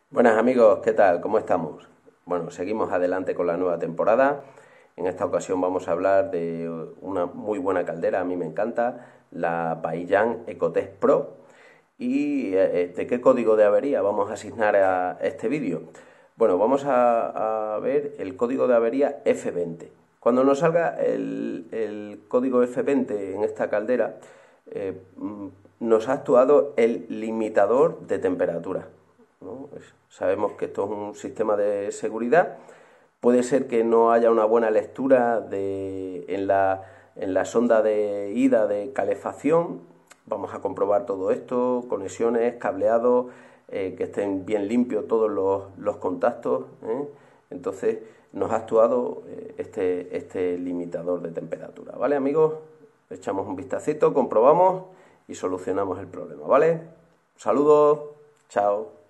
Buenas amigos, ¿qué tal? ¿Cómo estamos? Bueno, seguimos adelante con la nueva temporada. En esta ocasión vamos a hablar de una muy buena caldera, a mí me encanta, la Baiyan Ecotest Pro. ¿Y de qué código de avería vamos a asignar a este vídeo? Bueno, vamos a ver el código de avería F20. Cuando nos salga el código F20 en esta caldera, nos ha actuado el limitador de temperatura, ¿no? Sabemos que esto es un sistema de seguridad. Puede ser que no haya una buena lectura en la sonda de ida de calefacción. Vamos a comprobar todo esto, conexiones, cableado, que estén bien limpios todos los contactos, ¿eh? Entonces nos ha actuado este limitador de temperatura, ¿vale amigos? Echamos un vistacito, comprobamos y solucionamos el problema, ¿vale? Saludos, chao.